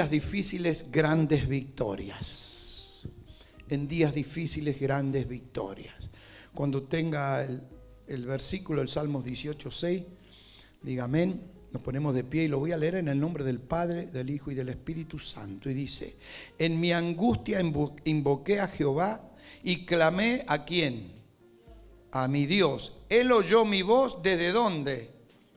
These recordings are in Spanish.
días difíciles, grandes victorias. En días difíciles, grandes victorias. Cuando tenga el versículo, el Salmos 18:6, diga amén. Nos ponemos de pie y lo voy a leer en el nombre del Padre, del Hijo y del Espíritu Santo. Y dice: en mi angustia invoqué a Jehová y clamé ¿a quién? A mi Dios. Él oyó mi voz, ¿desde dónde?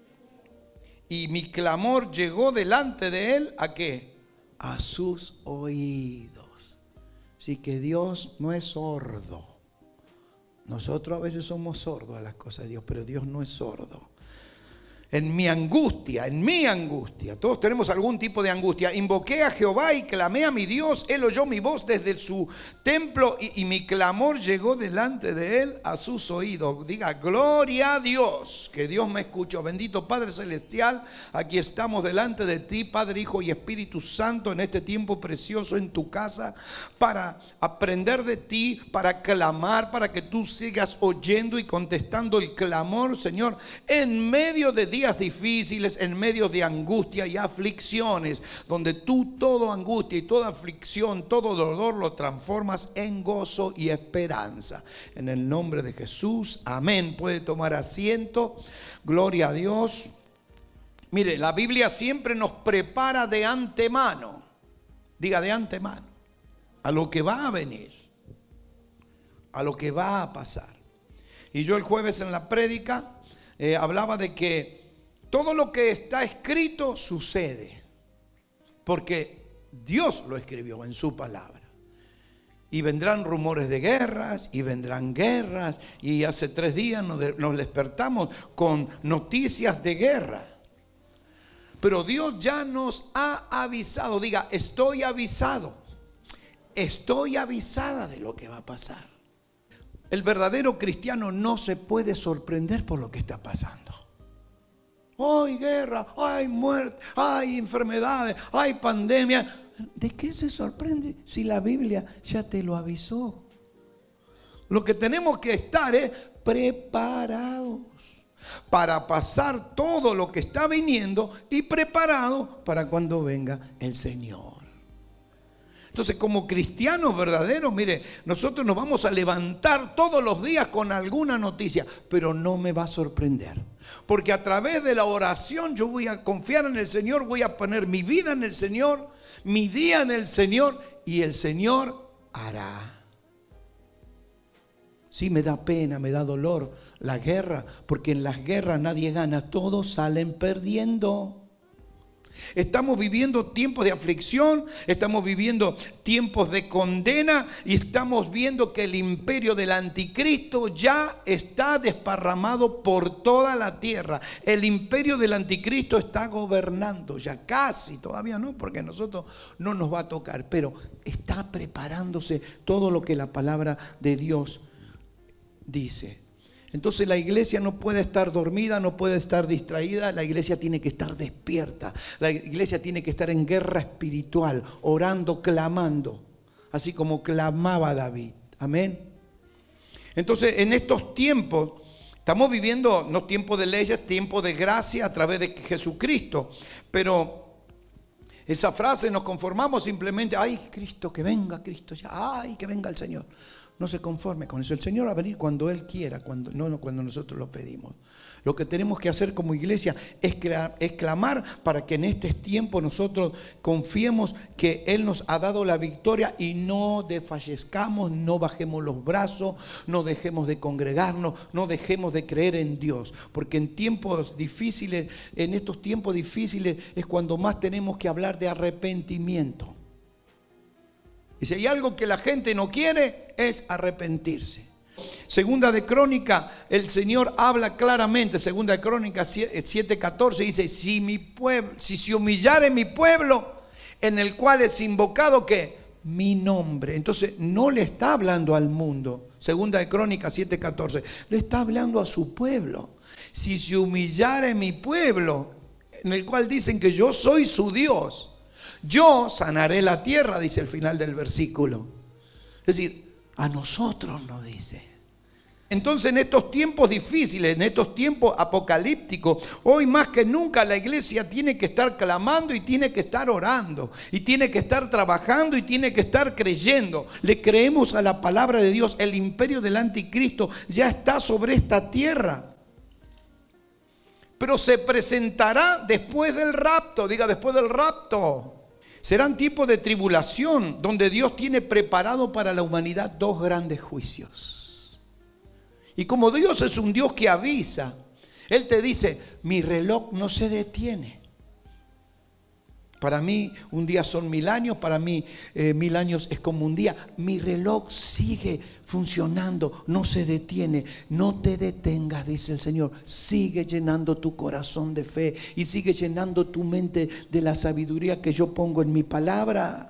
Y mi clamor llegó delante de él, ¿a qué? A sus oídos. Así que Dios no es sordo. Nosotros a veces somos sordos a las cosas de Dios, pero Dios no es sordo. En mi angustia, todos tenemos algún tipo de angustia. Invoqué a Jehová y clamé a mi Dios. Él oyó mi voz desde su templo y mi clamor llegó delante de él a sus oídos. Diga, gloria a Dios, que Dios me escuchó. Bendito Padre Celestial, aquí estamos delante de ti, Padre, Hijo y Espíritu Santo, en este tiempo precioso en tu casa, para aprender de ti, para clamar, para que tú sigas oyendo y contestando el clamor, Señor, en medio de días difíciles, en medio de angustia y aflicciones, donde tú toda angustia y toda aflicción, todo dolor lo transformas en gozo y esperanza. En el nombre de Jesús, amén. Puede tomar asiento. Gloria a Dios. Mire, la Biblia siempre nos prepara de antemano. Diga, de antemano, a lo que va a venir, a lo que va a pasar. Y yo el jueves en la prédica hablaba de que todo lo que está escrito sucede, porque Dios lo escribió en su palabra. Y vendrán rumores de guerras, y vendrán guerras, y hace 3 días nos despertamos con noticias de guerra. Pero Dios ya nos ha avisado. Diga, estoy avisado. Estoy avisada de lo que va a pasar. El verdadero cristiano no se puede sorprender por lo que está pasando. Hay guerra, hay muerte, hay enfermedades, hay pandemia. ¿De qué se sorprende si la Biblia ya te lo avisó? Lo que tenemos que estar es preparados para pasar todo lo que está viniendo y preparados para cuando venga el Señor. Entonces, como cristianos verdaderos, mire, nosotros nos vamos a levantar todos los días con alguna noticia, pero no me va a sorprender. Porque a través de la oración yo voy a confiar en el Señor, voy a poner mi vida en el Señor, mi día en el Señor, y el Señor hará. Sí, me da pena, me da dolor la guerra, porque en las guerras nadie gana, todos salen perdiendo. Estamos viviendo tiempos de aflicción, estamos viviendo tiempos de condena y estamos viendo que el imperio del anticristo ya está desparramado por toda la tierra. El imperio del anticristo está gobernando ya casi, todavía no, porque a nosotros no nos va a tocar, pero está preparándose todo lo que la palabra de Dios dice. Entonces la iglesia no puede estar dormida, no puede estar distraída, la iglesia tiene que estar despierta, la iglesia tiene que estar en guerra espiritual, orando, clamando, así como clamaba David. Amén. Entonces en estos tiempos estamos viviendo no tiempo de leyes, tiempo de gracia a través de Jesucristo, pero esa frase nos conformamos simplemente, ay Cristo, que venga Cristo ya, ay que venga el Señor. No se conforme con eso. El Señor va a venir cuando Él quiera, no cuando nosotros lo pedimos. Lo que tenemos que hacer como iglesia es clamar para que en este tiempo nosotros confiemos que Él nos ha dado la victoria y no desfallezcamos, no bajemos los brazos, no dejemos de congregarnos, no dejemos de creer en Dios. Porque en tiempos difíciles, en estos tiempos difíciles es cuando más tenemos que hablar de arrepentimiento. Y si hay algo que la gente no quiere es arrepentirse. Segunda de Crónica, el Señor habla claramente. Segunda de Crónica 7:14 dice: si se humillare mi pueblo, en el cual es invocado ¿qué? Mi nombre. Entonces no le está hablando al mundo. Segunda de Crónica 7:14 le está hablando a su pueblo. Si se humillare mi pueblo, en el cual dicen que yo soy su Dios, yo sanaré la tierra, dice el final del versículo. Es decir, a nosotros nos dice. Entonces, en estos tiempos difíciles, en estos tiempos apocalípticos, hoy más que nunca la iglesia tiene que estar clamando y tiene que estar orando y tiene que estar trabajando y tiene que estar creyendo. Le creemos a la palabra de Dios. El imperio del anticristo ya está sobre esta tierra, pero se presentará después del rapto. Diga, después del rapto. Serán tiempos de tribulación donde Dios tiene preparado para la humanidad dos grandes juicios. Y como Dios es un Dios que avisa, Él te dice, mi reloj no se detiene. Para mí un día son 1000 años, para mí 1000 años es como un día. Mi reloj sigue funcionando, no se detiene. No te detengas, dice el Señor. Sigue llenando tu corazón de fe y sigue llenando tu mente de la sabiduría que yo pongo en mi palabra.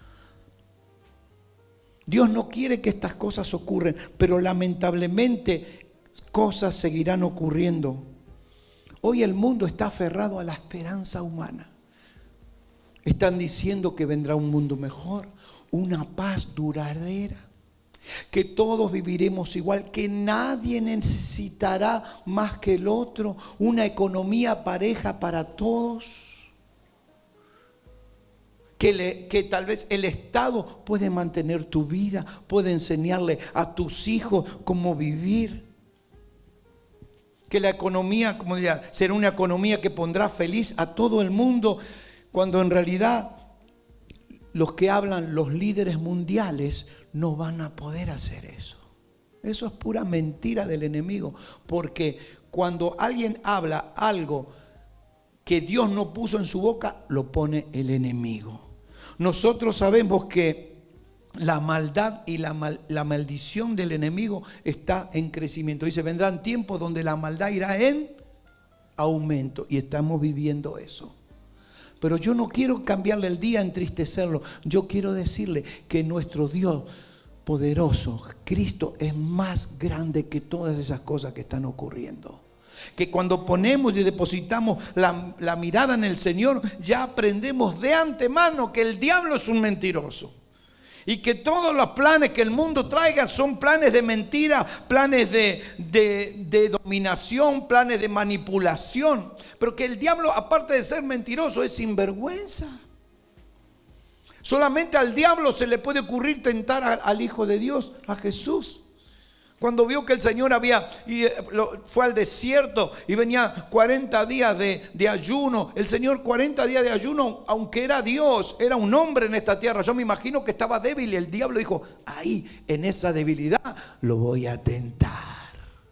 Dios no quiere que estas cosas ocurran, pero lamentablemente cosas seguirán ocurriendo. Hoy el mundo está aferrado a la esperanza humana. Están diciendo que vendrá un mundo mejor, una paz duradera, que todos viviremos igual, que nadie necesitará más que el otro, una economía pareja para todos. Que tal vez el Estado puede mantener tu vida, puede enseñarle a tus hijos cómo vivir. Que la economía, como diría, será una economía que pondrá feliz a todo el mundo, cuando en realidad los que hablan, los líderes mundiales, no van a poder hacer eso. Eso es pura mentira del enemigo, porque cuando alguien habla algo que Dios no puso en su boca, lo pone el enemigo. Nosotros sabemos que la maldad y la maldición del enemigo está en crecimiento. Dice, vendrán tiempos donde la maldad irá en aumento, y estamos viviendo eso. Pero yo no quiero cambiarle el día, entristecerlo. Yo quiero decirle que nuestro Dios poderoso, Cristo, es más grande que todas esas cosas que están ocurriendo. Que cuando ponemos y depositamos la mirada en el Señor, ya aprendemos de antemano que el diablo es un mentiroso. Y que todos los planes que el mundo traiga son planes de mentira, planes de dominación, planes de manipulación. Pero que el diablo, aparte de ser mentiroso, es sinvergüenza. Solamente al diablo se le puede ocurrir tentar al Hijo de Dios, a Jesús. Cuando vio que el Señor fue al desierto y venía 40 días de ayuno. El Señor 40 días de ayuno, aunque era Dios, era un hombre en esta tierra. Yo me imagino que estaba débil y el diablo dijo, ahí en esa debilidad lo voy a tentar.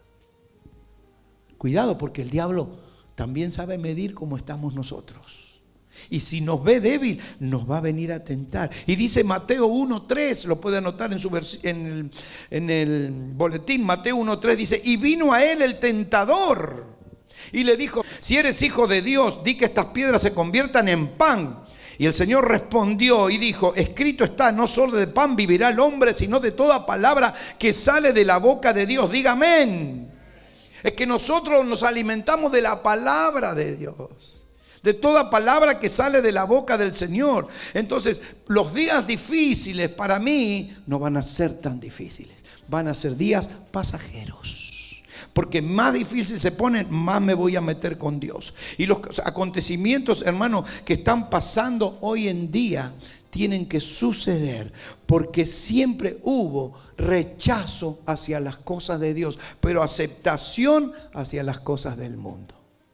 Cuidado, porque el diablo también sabe medir cómo estamos nosotros. Y si nos ve débil, nos va a venir a tentar. Y dice Mateo 1:3, lo puede anotar en el boletín. Mateo 1:3 dice, y vino a él el tentador y le dijo, si eres hijo de Dios, di que estas piedras se conviertan en pan. Y el Señor respondió y dijo, escrito está, no solo de pan vivirá el hombre, sino de toda palabra que sale de la boca de Dios. Diga amén. Es que nosotros nos alimentamos de la palabra de Dios, de toda palabra que sale de la boca del Señor. Entonces, los días difíciles para mí no van a ser tan difíciles. Van a ser días pasajeros. Porque más difícil se ponen, más me voy a meter con Dios. Y los acontecimientos, hermanos, que están pasando hoy en día tienen que suceder, porque siempre hubo rechazo hacia las cosas de Dios, pero aceptación hacia las cosas del mundo.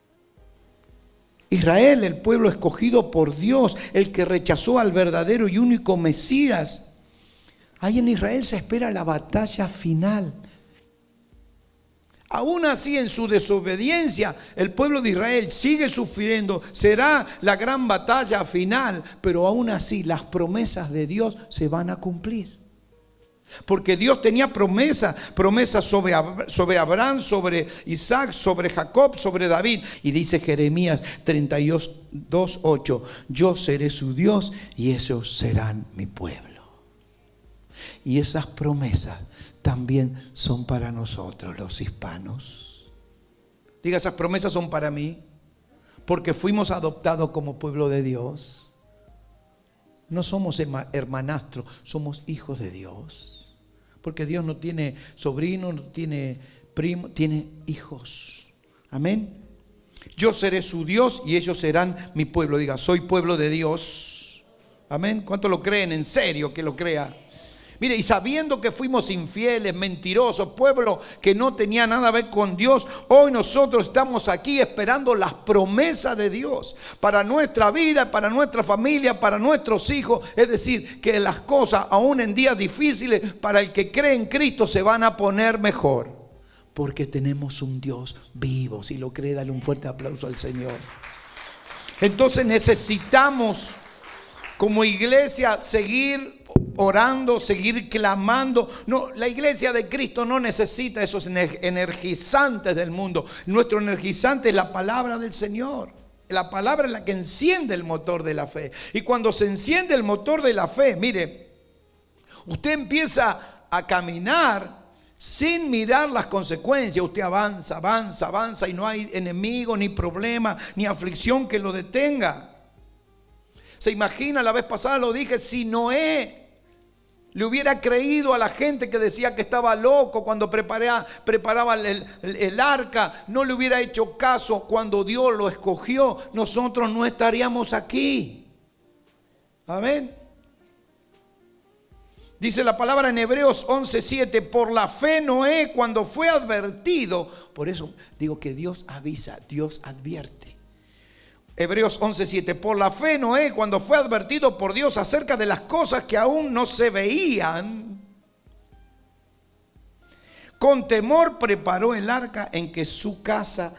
Israel, el pueblo escogido por Dios, el que rechazó al verdadero y único Mesías. Ahí en Israel se espera la batalla final. Aún así, en su desobediencia, el pueblo de Israel sigue sufriendo. Será la gran batalla final, pero aún así las promesas de Dios se van a cumplir. Porque Dios tenía promesas sobre Abraham, sobre Isaac, sobre Jacob, sobre David. Y dice Jeremías 32:8, yo seré su Dios y ellos serán mi pueblo. Y esas promesas también son para nosotros, los hispanos. Diga, esas promesas son para mí, porque fuimos adoptados como pueblo de Dios. No somos hermanastros, somos hijos de Dios. Porque Dios no tiene sobrinos, no tiene primo, tiene hijos. Amén. Yo seré su Dios y ellos serán mi pueblo. Diga, soy pueblo de Dios. Amén. ¿Cuántos lo creen? En serio que lo crea. Mire, y sabiendo que fuimos infieles, mentirosos, pueblo que no tenía nada a ver con Dios, hoy nosotros estamos aquí esperando las promesas de Dios para nuestra vida, para nuestra familia, para nuestros hijos. Es decir, que las cosas, aún en días difíciles, para el que cree en Cristo se van a poner mejor. Porque tenemos un Dios vivo. Si lo cree, dale un fuerte aplauso al Señor. Entonces necesitamos como iglesia seguir orando, seguir clamando. No, la iglesia de Cristo no necesita esos energizantes del mundo. Nuestro energizante es la palabra del Señor. La palabra es la que enciende el motor de la fe. Y cuando se enciende el motor de la fe, mire, usted empieza a caminar sin mirar las consecuencias. Usted avanza, avanza, avanza y no hay enemigo, ni problema, ni aflicción que lo detenga. Se imagina, la vez pasada lo dije, si Noé le hubiera creído a la gente que decía que estaba loco cuando preparaba el arca, no le hubiera hecho caso cuando Dios lo escogió, nosotros no estaríamos aquí. Amén. Dice la palabra en Hebreos 11:7, por la fe Noé cuando fue advertido, por eso digo que Dios avisa, Dios advierte. Hebreos 11:7, por la fe Noé cuando fue advertido por Dios acerca de las cosas que aún no se veían, con temor preparó el arca en que su casa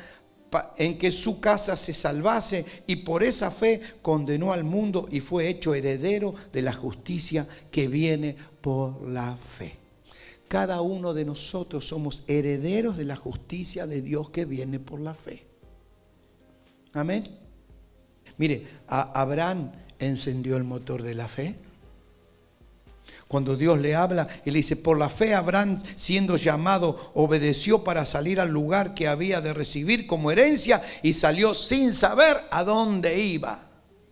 se salvase, y por esa fe condenó al mundo y fue hecho heredero de la justicia que viene por la fe. Cada uno de nosotros somos herederos de la justicia de Dios que viene por la fe. Amén. Mire, Abraham encendió el motor de la fe. Cuando Dios le habla y le dice, por la fe Abraham, siendo llamado, obedeció para salir al lugar que había de recibir como herencia y salió sin saber a dónde iba.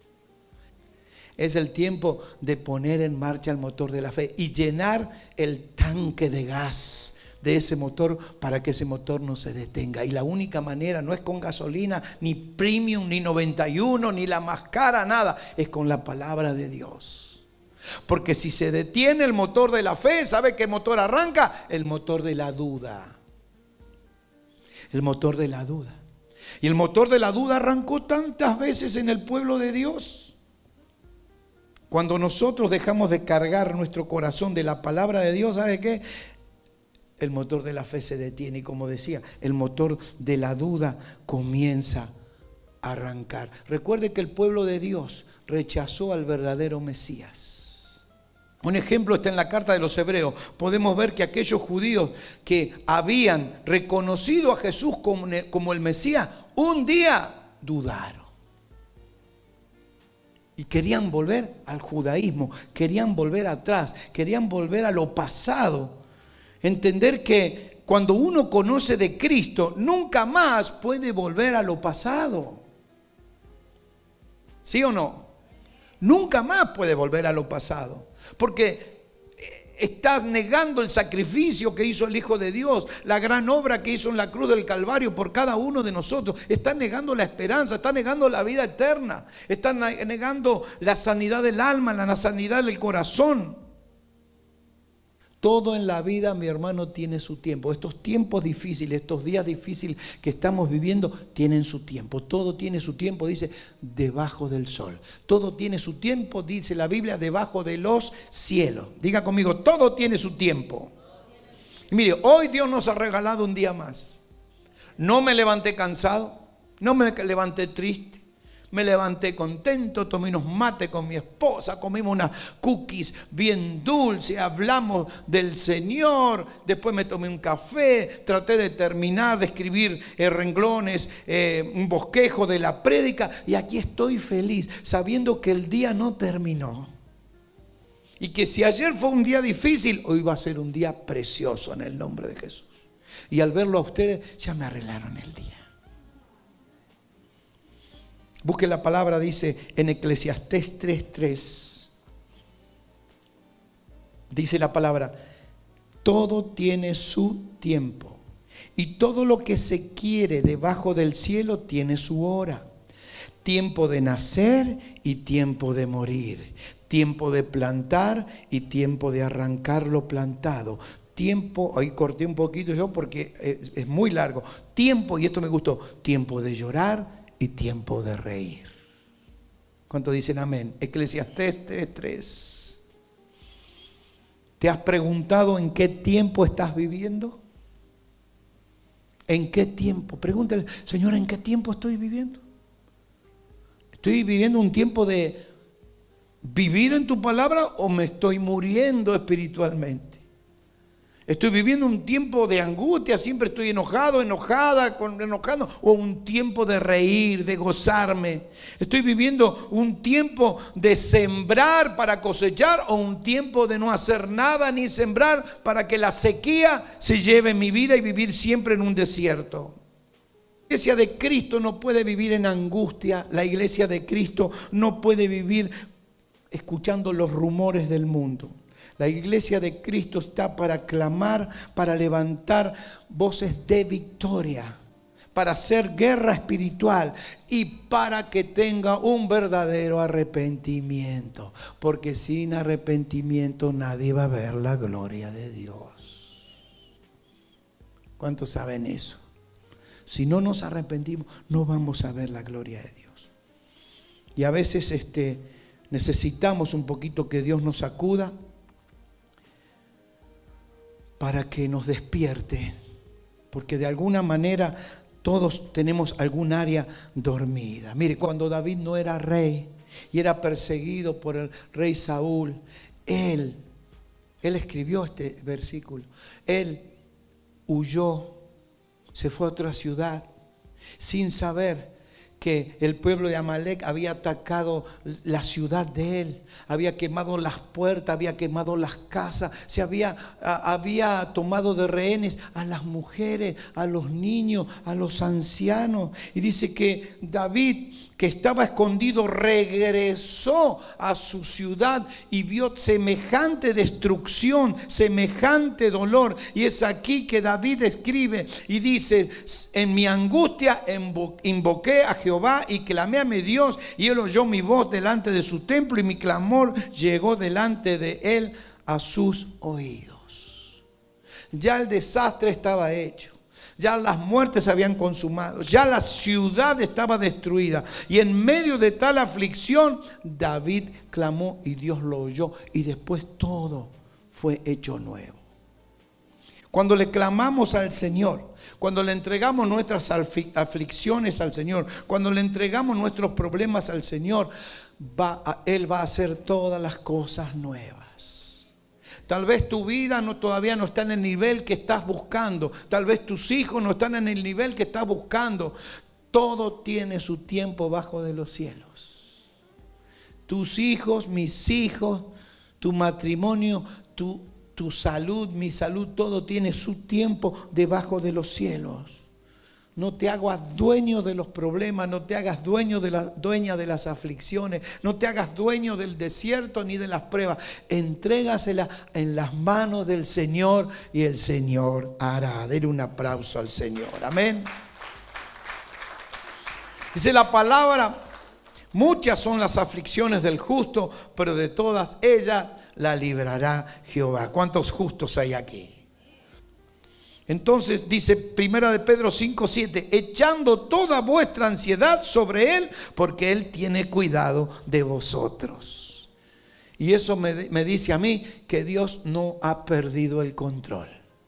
Es el tiempo de poner en marcha el motor de la fe y llenar el tanque de gas de ese motor para que ese motor no se detenga. Y la única manera no es con gasolina, ni premium, ni 91, ni la más cara, nada. Es con la palabra de Dios. Porque si se detiene el motor de la fe, ¿sabe qué motor arranca? El motor de la duda. El motor de la duda. Y el motor de la duda arrancó tantas veces en el pueblo de Dios. Cuando nosotros dejamos de cargar nuestro corazón de la palabra de Dios, ¿sabe qué? El motor de la fe se detiene y, como decía, el motor de la duda comienza a arrancar. Recuerde que el pueblo de Dios rechazó al verdadero Mesías. Un ejemplo está en la carta de los Hebreos. Podemos ver que aquellos judíos que habían reconocido a Jesús como el Mesías, un día dudaron. Y querían volver al judaísmo, querían volver atrás, querían volver a lo pasado. Entender que cuando uno conoce de Cristo, nunca más puede volver a lo pasado. ¿Sí o no? Nunca más puede volver a lo pasado. Porque estás negando el sacrificio que hizo el Hijo de Dios, la gran obra que hizo en la cruz del Calvario por cada uno de nosotros. Estás negando la esperanza, estás negando la vida eterna, estás negando la sanidad del alma, la sanidad del corazón. Todo en la vida, mi hermano, tiene su tiempo. Estos tiempos difíciles, estos días difíciles que estamos viviendo, tienen su tiempo. Todo tiene su tiempo, dice, debajo del sol. Todo tiene su tiempo, dice la Biblia, debajo de los cielos. Diga conmigo, todo tiene su tiempo. Y mire, hoy Dios nos ha regalado un día más. No me levanté cansado, no me levanté triste. Me levanté contento, tomé unos mates con mi esposa, comimos unas cookies bien dulces, hablamos del Señor, después me tomé un café, traté de terminar de escribir renglones, un bosquejo de la prédica, y aquí estoy feliz, sabiendo que el día no terminó. Y que si ayer fue un día difícil, hoy va a ser un día precioso en el nombre de Jesús. Y al verlo a ustedes, ya me arreglaron el día. Busque la palabra, dice en Eclesiastés 3:3. Dice la palabra, todo tiene su tiempo Y todo lo que se quiere debajo del cielo tiene su hora. Tiempo de nacer y tiempo de morir. Tiempo de plantar y tiempo de arrancar lo plantado. Tiempo, ahí corté un poquito yo porque es muy largo. Tiempo, y esto me gustó, tiempo de llorar y tiempo de reír. ¿Cuántos dicen amén? Eclesiastés 3:3. ¿Te has preguntado en qué tiempo estás viviendo? ¿En qué tiempo? Pregúntale, Señor, ¿en qué tiempo estoy viviendo? ¿Estoy viviendo un tiempo de vivir en tu palabra o me estoy muriendo espiritualmente? ¿Estoy viviendo un tiempo de angustia? ¿Siempre estoy enojado, enojado? ¿O un tiempo de reír, de gozarme? ¿Estoy viviendo un tiempo de sembrar para cosechar o un tiempo de no hacer nada ni sembrar para que la sequía se lleve mi vida y vivir siempre en un desierto? La iglesia de Cristo no puede vivir en angustia. La iglesia de Cristo no puede vivir escuchando los rumores del mundo. La iglesia de Cristo está para clamar, para levantar voces de victoria, para hacer guerra espiritual y para que tenga un verdadero arrepentimiento. Porque sin arrepentimiento nadie va a ver la gloria de Dios. ¿Cuántos saben eso? Si no nos arrepentimos, no vamos a ver la gloria de Dios. Y a veces necesitamos un poquito que Dios nos sacuda para que nos despierte, porque de alguna manera todos tenemos algún área dormida. Mire, cuando David no era rey y era perseguido por el rey Saúl, él escribió este versículo. Él huyó, se fue a otra ciudad sin saber que el pueblo de Amalek había atacado la ciudad de él, había quemado las puertas, había quemado las casas, había tomado de rehenes a las mujeres, a los niños, a los ancianos. Y dice que David, que estaba escondido, regresó a su ciudad y vio semejante destrucción, semejante dolor. Y es aquí que David escribe y dice: en mi angustia invoqué a Jehová y clamé a mi Dios, y él oyó mi voz delante de su templo, y mi clamor llegó delante de él a sus oídos. Ya el desastre estaba hecho. Ya las muertes se habían consumado, ya la ciudad estaba destruida. Y en medio de tal aflicción, David clamó y Dios lo oyó. Y después todo fue hecho nuevo. Cuando le clamamos al Señor, cuando le entregamos nuestras aflicciones al Señor, cuando le entregamos nuestros problemas al Señor, Él va a hacer todas las cosas nuevas. Tal vez tu vida todavía no está en el nivel que estás buscando. Tal vez tus hijos no están en el nivel que estás buscando. Todo tiene su tiempo bajo de los cielos. Tus hijos, mis hijos, tu matrimonio, tu salud, mi salud, todo tiene su tiempo debajo de los cielos. No te hagas dueño de los problemas, no te hagas dueña de las aflicciones, no te hagas dueño del desierto ni de las pruebas. Entrégasela en las manos del Señor y el Señor hará. Denle un aplauso al Señor. Amén. Dice la palabra: muchas son las aflicciones del justo, pero de todas ellas la librará Jehová. ¿Cuántos justos hay aquí? Entonces dice Primera de Pedro 5:7, echando toda vuestra ansiedad sobre Él, porque Él tiene cuidado de vosotros. Y eso me dice a mí que Dios no ha perdido el control,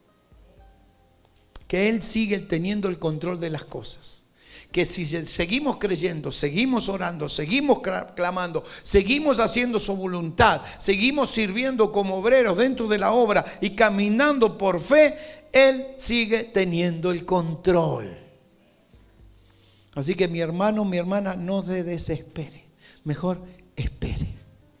que Él sigue teniendo el control de las cosas. Que si seguimos creyendo, seguimos orando, seguimos clamando, seguimos haciendo su voluntad, seguimos sirviendo como obreros dentro de la obra y caminando por fe, Él sigue teniendo el control. Así que mi hermano, mi hermana, no se desespere. Mejor espere.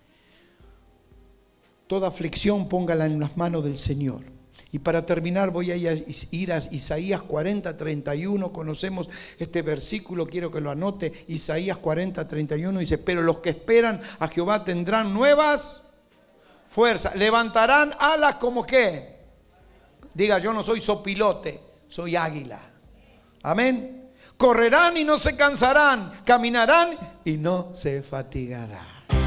Toda aflicción póngala en las manos del Señor. Y para terminar voy a ir a Isaías 40:31. Conocemos este versículo, quiero que lo anote. Isaías 40:31 dice: pero los que esperan a Jehová tendrán nuevas fuerzas, levantarán alas como ¿qué? Diga: yo no soy sopilote, soy águila. Amén. Correrán y no se cansarán, caminarán y no se fatigarán.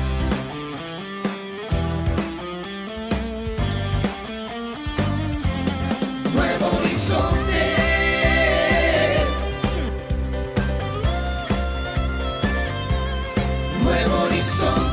Nuevo horizonte. Nuevo horizonte.